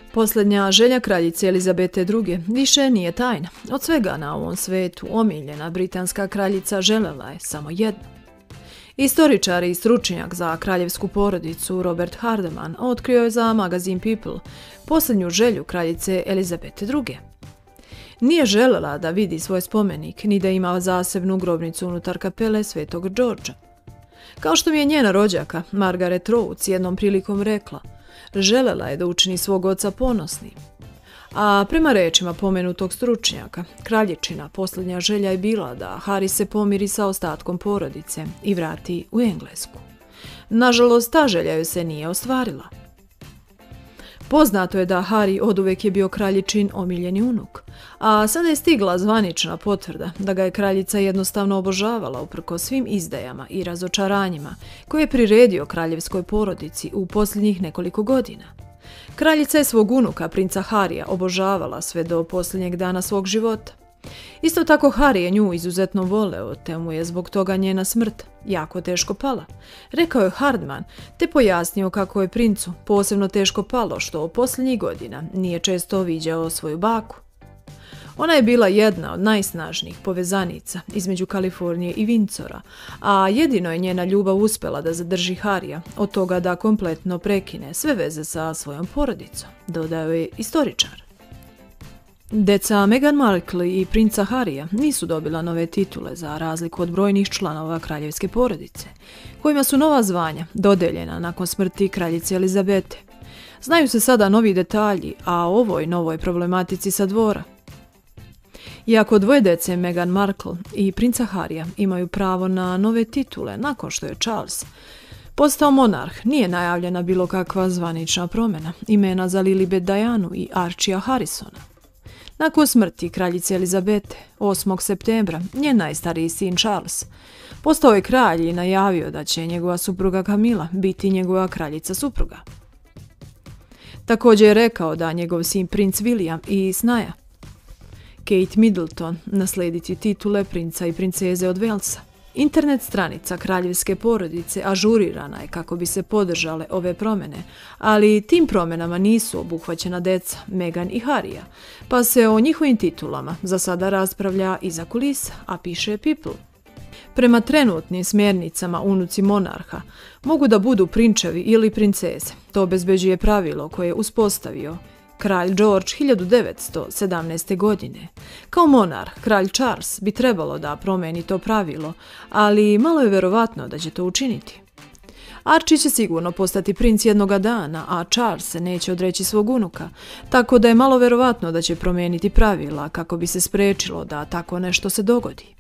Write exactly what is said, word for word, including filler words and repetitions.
Posljednja želja kraljice Elizabete druge. više nije tajna. Od svega na ovom svetu omiljena britanska kraljica željela je samo jedno. Istoričar i stručnjak za kraljevsku porodicu Robert Hardeman otkrio je za magazin People posljednju želju kraljice Elizabete druge. Nije željela da vidi svoj spomenik, ni da ima zasebnu grobnicu unutar kapele Svetog Đorđa. Kao što mi je njena rođaka, Margaret Rhodes, jednom prilikom rekla, željela je da učini svog oca ponosnim. A prema rečima pomenutog stručnjaka, kraljičina posljednja želja je bila da Harry se pomiri sa ostatkom porodice i vrati u Englesku. Nažalost, ta želja joj se nije ostvarila. Poznato je da Harry oduvek je bio kraljičin omiljeni unuk, a sada je stigla zvanična potvrda da ga je kraljica jednostavno obožavala uprkos svim izdajama i razočaranjima koje je priredio kraljevskoj porodici u posljednjih nekoliko godina. Kraljica je svog unuka, princa Harrya, obožavala sve do posljednjeg dana svog života. Isto tako Harry je nju izuzetno voleo, te mu je zbog toga njena smrt jako teško pala. Rekao je Hardman, te pojasnio kako je princu posebno teško palo što posljednjih godina nije često viđao svoju baku. Ona je bila jedna od najsnažnijih povezanica između Kalifornije i Windsora, a jedino je njena ljubav uspjela da zadrži Harrya od toga da kompletno prekine sve veze sa svojom porodicom, dodao je istoričar. Deca Meghan Markle i princa Harrya nisu dobila nove titule za razliku od brojnih članova kraljevske porodice, kojima su nova zvanja dodeljena nakon smrti kraljice Elizabete. Znaju se sada novi detalji, a o ovoj novoj problematici sa dvora. Iako dvoje dece Meghan Markle i princa Harrya imaju pravo na nove titule nakon što je Charles postao monarh, nije najavljena bilo kakva zvanična promjena imena za Lilibet Dianu i Archija Harrisona. Nakon smrti kraljice Elizabete, osmog septembra, njen najstariji sin Charles postao je kralj i najavio da će njegova supruga Camilla biti njegova kraljica supruga. Također je rekao da njegov sin princ William i snaja Kate Middleton naslediti titule princa i princeze od Walesa. Internet stranica kraljevske porodice ažurirana je kako bi se podržale ove promjene, ali tim promjenama nisu obuhvaćena deca Meghan i Harrya, pa se o njihovim titulama za sada raspravlja iza kulisa, a piše People. Prema trenutnim smjernicama unuci monarha mogu da budu prinčevi ili princeze. To obezbeđuje pravilo koje je uspostavio kralj George hiljadu devetsto sedamnaeste. godine. Kao monarh, kralj Charles bi trebalo da promeni to pravilo, ali malo je verovatno da će to učiniti. Archie će sigurno postati princ jednoga dana, a Charles se neće odreći svog unuka, tako da je malo verovatno da će promijeniti pravila kako bi se sprečilo da tako nešto se dogodi.